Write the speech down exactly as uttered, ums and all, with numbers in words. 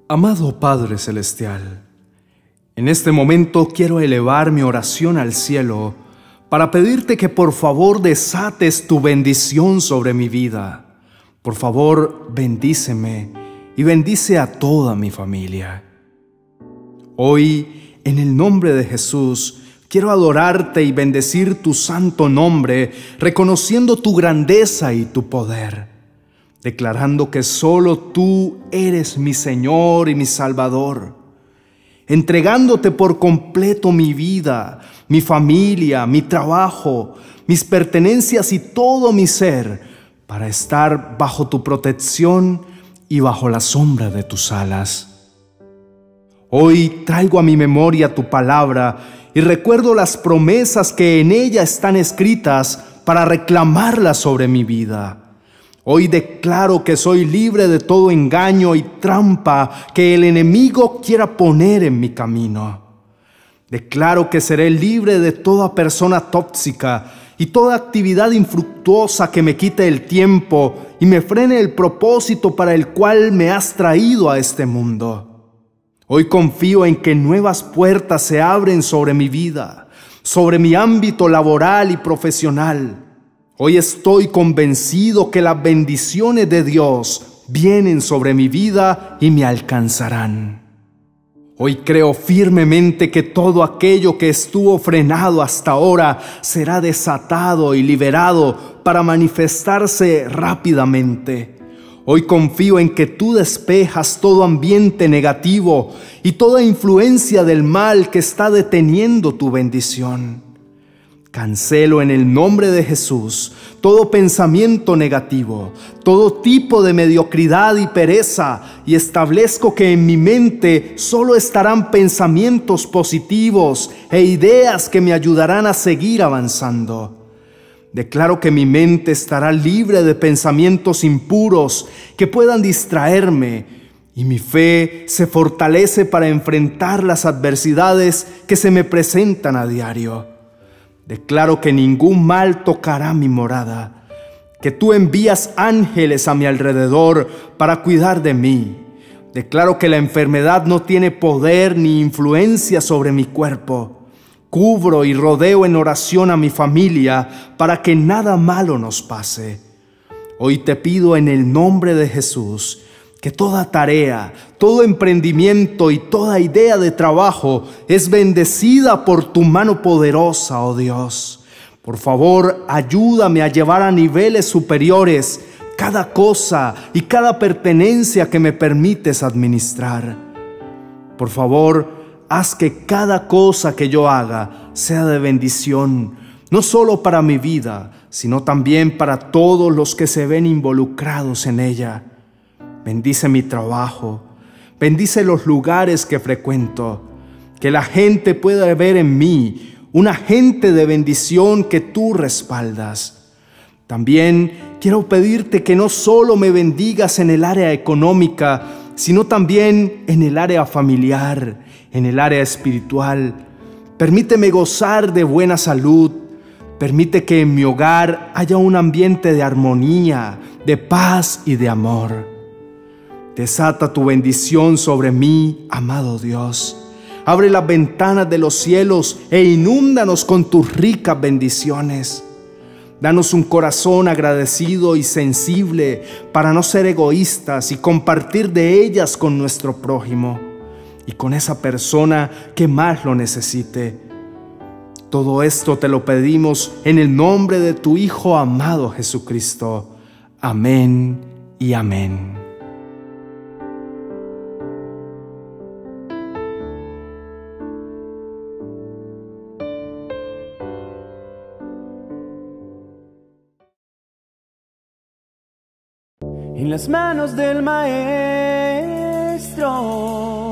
Amado Padre Celestial, en este momento quiero elevar mi oración al cielo para pedirte que por favor desates tu bendición sobre mi vida. Por favor, bendíceme y bendice a toda mi familia. Hoy, en el nombre de Jesús, quiero adorarte y bendecir tu santo nombre, reconociendo tu grandeza y tu poder, declarando que solo tú eres mi Señor y mi Salvador, entregándote por completo mi vida, mi familia, mi trabajo, mis pertenencias y todo mi ser, para estar bajo tu protección y bajo la sombra de tus alas. Hoy traigo a mi memoria tu palabra y recuerdo las promesas que en ella están escritas para reclamarlas sobre mi vida. Hoy declaro que soy libre de todo engaño y trampa que el enemigo quiera poner en mi camino. Declaro que seré libre de toda persona tóxica y toda actividad infructuosa que me quite el tiempo y me frene el propósito para el cual me has traído a este mundo. Hoy confío en que nuevas puertas se abren sobre mi vida, sobre mi ámbito laboral y profesional. Hoy estoy convencido que las bendiciones de Dios vienen sobre mi vida y me alcanzarán. Hoy creo firmemente que todo aquello que estuvo frenado hasta ahora será desatado y liberado para manifestarse rápidamente. Hoy confío en que tú despejas todo ambiente negativo y toda influencia del mal que está deteniendo tu bendición. Cancelo en el nombre de Jesús todo pensamiento negativo, todo tipo de mediocridad y pereza, y establezco que en mi mente solo estarán pensamientos positivos e ideas que me ayudarán a seguir avanzando. Declaro que mi mente estará libre de pensamientos impuros que puedan distraerme, y mi fe se fortalece para enfrentar las adversidades que se me presentan a diario. Declaro que ningún mal tocará mi morada, que tú envías ángeles a mi alrededor para cuidar de mí. Declaro que la enfermedad no tiene poder ni influencia sobre mi cuerpo. Cubro y rodeo en oración a mi familia para que nada malo nos pase. Hoy te pido en el nombre de Jesús que toda tarea, todo emprendimiento y toda idea de trabajo es bendecida por tu mano poderosa, oh Dios. Por favor, ayúdame a llevar a niveles superiores cada cosa y cada pertenencia que me permites administrar. Por favor, haz que cada cosa que yo haga sea de bendición, no solo para mi vida, sino también para todos los que se ven involucrados en ella. Bendice mi trabajo, bendice los lugares que frecuento, que la gente pueda ver en mí un agente de bendición que tú respaldas. También quiero pedirte que no solo me bendigas en el área económica, sino también en el área familiar, en el área espiritual. Permíteme gozar de buena salud. Permite que en mi hogar haya un ambiente de armonía, de paz y de amor. Desata tu bendición sobre mí, amado Dios. Abre las ventanas de los cielos e inúndanos con tus ricas bendiciones. Danos un corazón agradecido y sensible para no ser egoístas y compartir de ellas con nuestro prójimo y con esa persona que más lo necesite. Todo esto te lo pedimos en el nombre de tu Hijo amado Jesucristo. Amén y amén. En las manos del Maestro